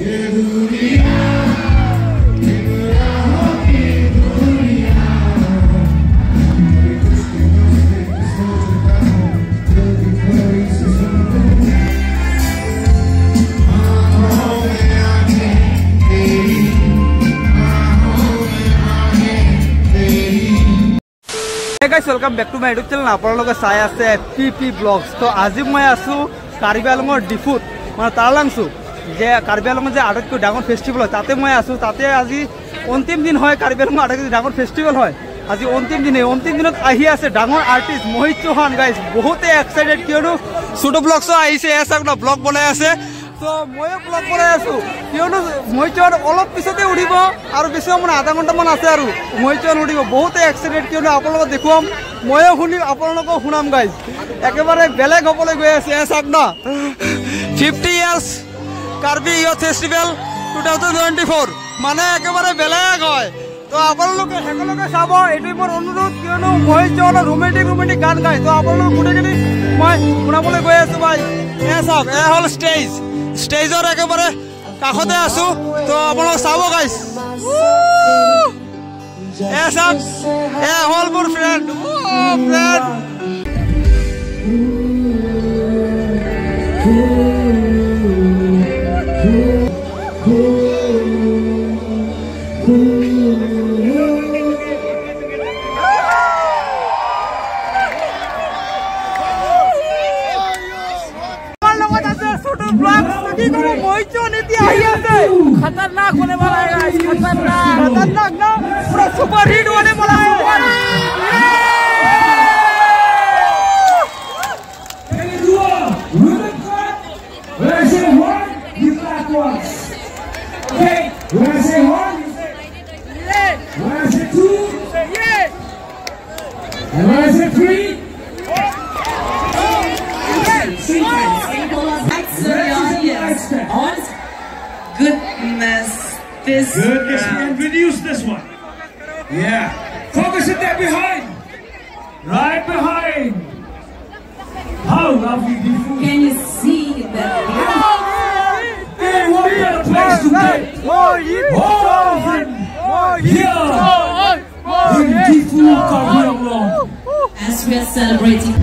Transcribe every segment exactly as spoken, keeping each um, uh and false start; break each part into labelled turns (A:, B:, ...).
A: Welcome back to my YouTube channel आपलोग चाय आछे पीपी ब्लॉग्स। तो आज मैं आसो कार्बी आंलंगर डिफुत मैं तार लांगसु जे कार्बी आंलंगर जे आटाइतকৈ डाঙर फेस्टिवल है ताते मैं आसो ताते आज अंतिम दिन है कार्बी आंलंगर आटाइतকৈ डाঙर फेस्टिवल है आज अंतिम दिन अंतिम दिन आहि आछे डाঙर आर्टिस्ट मोहित चौहान गाइस बहुते एक्साइटेड कियनो छोटो ब्लॉग्स आइसे ऐसा ब्लॉग बनाई आछे तो मैं ब्लॉग बनाई आसो कियनो मोहित चौहान अलग पिछते उठिब और बेसि मैं आधा घंटामान आछे और मोहित चौहान उठिब बहुते एक्साइटेड कियनो आपलोग देखुवाम मैं शुनि आपलोग शुनाम गाइस एकेबारे बेलेग हबले गई आछे ऐसा ना fifty years Karbi youth festival two thousand twenty four माने एकेबारे बेलेग है तो आपलोगे सकलोगे चाब ये मोर अनुरोध कियनो मोहित चौहान रोमेंटिक रोमेंटिक गान गाय तो आपलोग गोटेखिनि मैं शुनाबले गई आछो भाई ए सब ए हल स्टेज स्टेजर एकेबारे काखते आसो तो आपलोग चाब गाइस ए सब ए हल मोर फ्रेंड फ्रेंड खतरनाक होने वाला है गाइस खतरनाक खतरनाक ना पूरा सुपर हिट होने वाला है
B: Goodness, this
C: goodness, man, reduce this one. Yeah, focus it there behind, right behind. How lovely, beautiful.
B: Can you see that?
C: Hey, what better place to get?
A: More hit,
C: Oh,
A: more
C: here, beautiful Karbi Anglong.
B: As we are celebrating.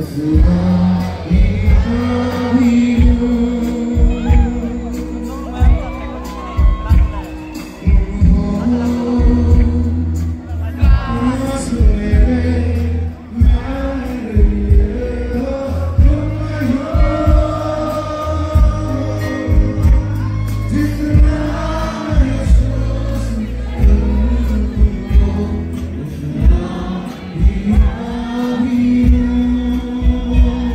D: Thank you.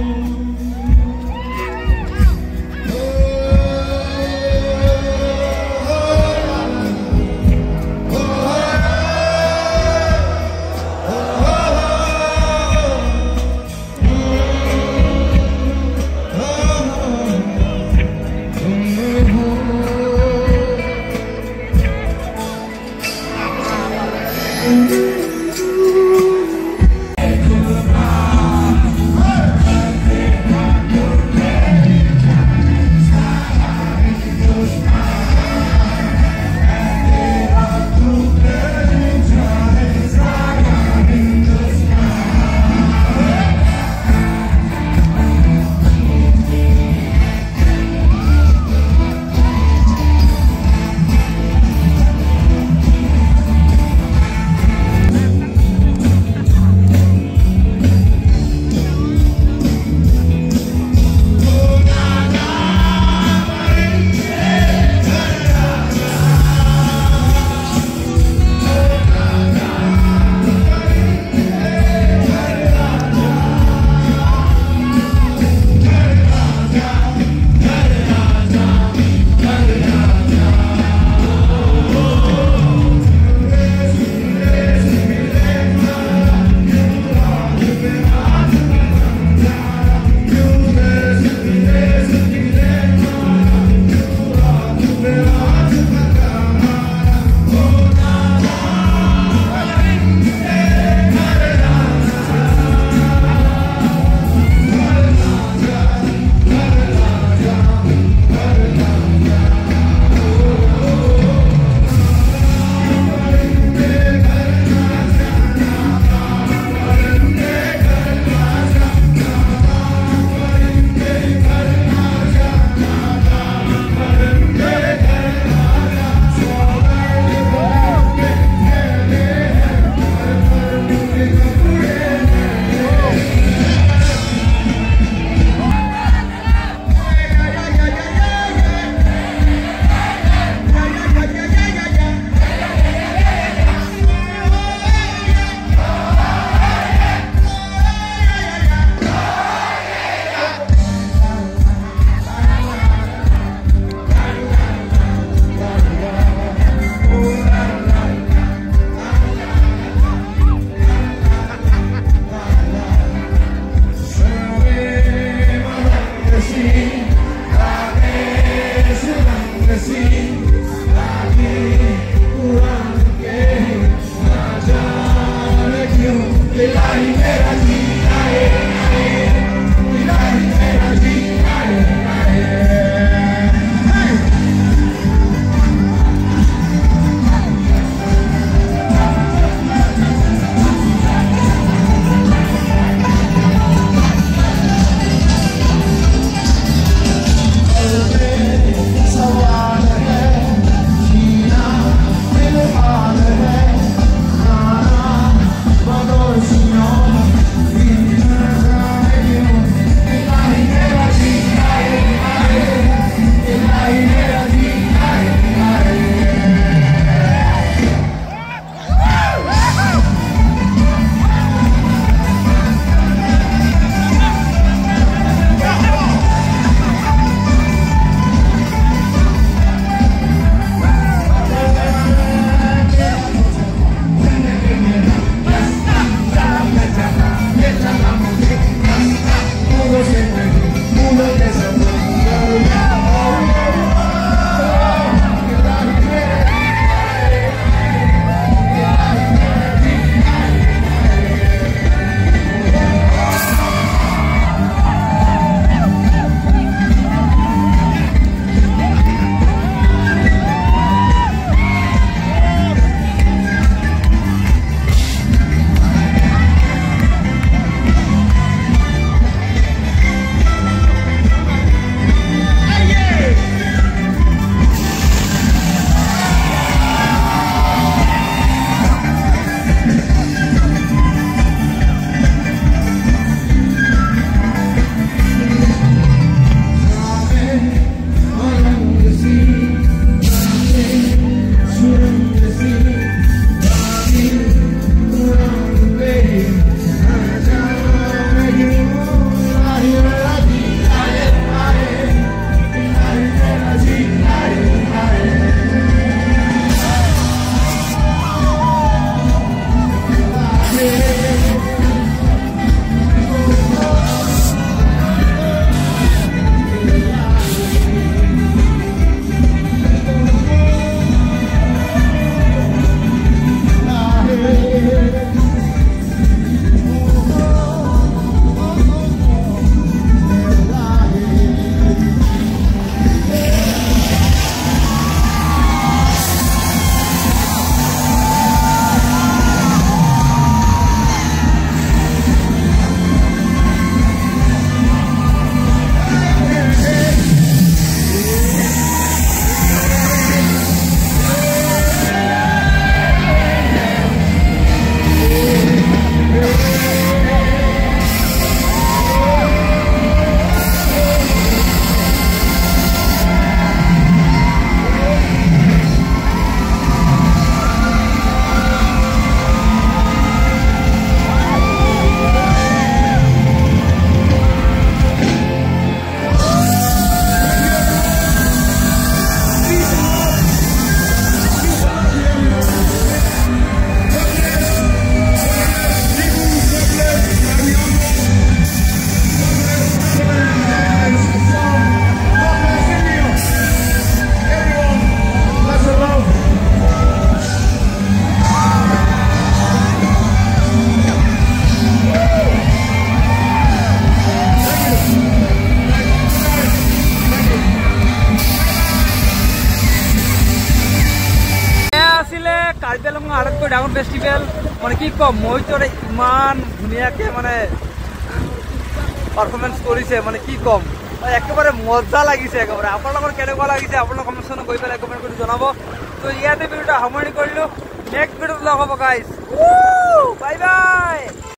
A: Karbi আংলঙৰ আটাইতকৈ ডাঙৰ festival মানে কি ক'ম মহিতৰে ইমান ধুনীয়াকৈ মানে performance কৰিছে মানে কি ক'ম একেবাৰে মজা লাগিছে একেবাৰে আপোনালোকৰ কেনেকুৱা লাগিছে আপোনালোকৰ কমেণ্টছনত গৈ পেলাই কমেণ্ট কৰি জনাব তো ইয়াতে ভিডিঅ'টা সামৰণি কৰিলোঁ নেক্সট ভিডিঅ'ত লগ হ'ব গাইজ বাই বাই